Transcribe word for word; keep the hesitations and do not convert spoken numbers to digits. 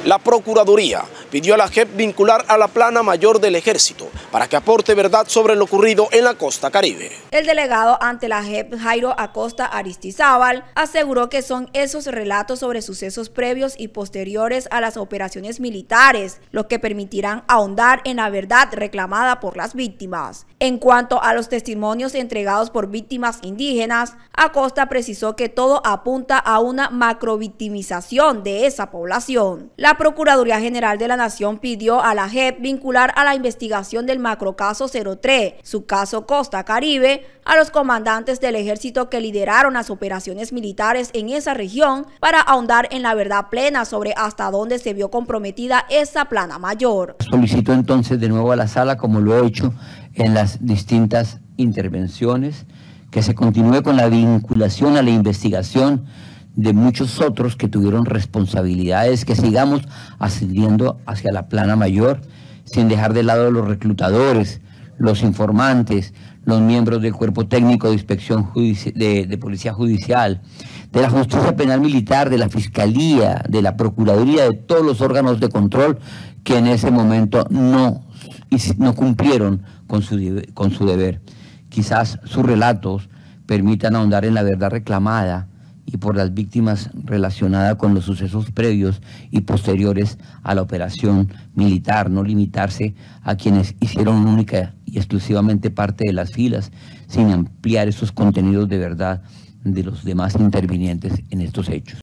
La Procuraduría pidió a la J E P vincular a la Plana Mayor del Ejército para que aporte verdad sobre lo ocurrido en la costa Caribe. El delegado ante la J E P, Jairo Acosta Aristizábal, aseguró que son esos relatos sobre sucesos previos y posteriores a las operaciones militares los que permitirán ahondar en la verdad reclamada por las víctimas. En cuanto a los testimonios entregados por víctimas indígenas, Acosta precisó que todo apunta a una macrovictimización de esa población. La Procuraduría General de la Nación pidió a la J E P vincular a la investigación del macrocaso cero tres, su caso Costa Caribe, a los comandantes del ejército que lideraron las operaciones militares en esa región para ahondar en la verdad plena sobre hasta dónde se vio comprometida esa plana mayor. Solicito entonces de nuevo a la sala, como lo he hecho en las distintas intervenciones, que se continúe con la vinculación a la investigación de muchos otros que tuvieron responsabilidades, que sigamos ascendiendo hacia la plana mayor, sin dejar de lado los reclutadores, los informantes, los miembros del cuerpo técnico de inspección judici de, de policía judicial, de la justicia penal militar, de la fiscalía, de la procuraduría, de todos los órganos de control que en ese momento no, no cumplieron con su, con su deber. Quizás sus relatos permitan ahondar en la verdad reclamada y por las víctimas relacionadas con los sucesos previos y posteriores a la operación militar, no limitarse a quienes hicieron única y exclusivamente parte de las filas, sin ampliar esos contenidos de verdad de los demás intervinientes en estos hechos.